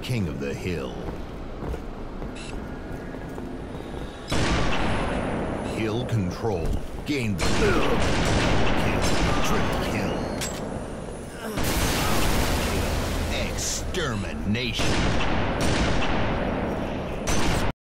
king of the hill. Hill control. Gain the hill. Triple kill. Extermination.